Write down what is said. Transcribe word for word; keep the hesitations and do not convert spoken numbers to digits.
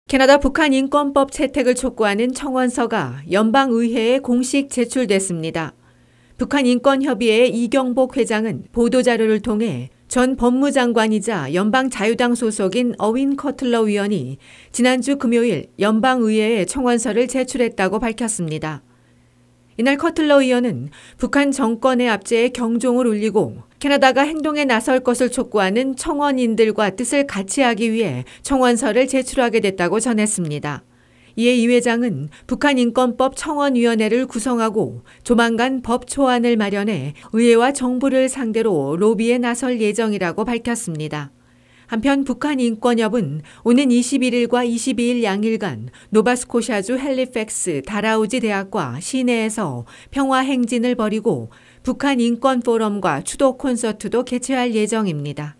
캐나다 북한 인권법 채택을 촉구하는 청원서가 연방의회에 공식 제출됐습니다. 북한 인권협의회의 이경복 회장은 보도자료를 통해 전 법무장관이자 연방자유당 소속인 어윈 커틀러 위원이 지난주 금요일 연방의회에 청원서를 제출했다고 밝혔습니다. 이날 커틀러 의원은 북한 정권의 압제에 경종을 울리고 캐나다가 행동에 나설 것을 촉구하는 청원인들과 뜻을 같이 하기 위해 청원서를 제출하게 됐다고 전했습니다. 이에 이 회장은 북한 인권법 청원위원회를 구성하고 조만간 법 초안을 마련해 의회와 정부를 상대로 로비에 나설 예정이라고 밝혔습니다. 한편 북한인권협은 오는 이십일일과 이십이일 양일간 노바스코샤주 헬리팩스 다라우지 대학과 시내에서 평화행진을 벌이고 북한 인권포럼과 추도 콘서트도 개최할 예정입니다.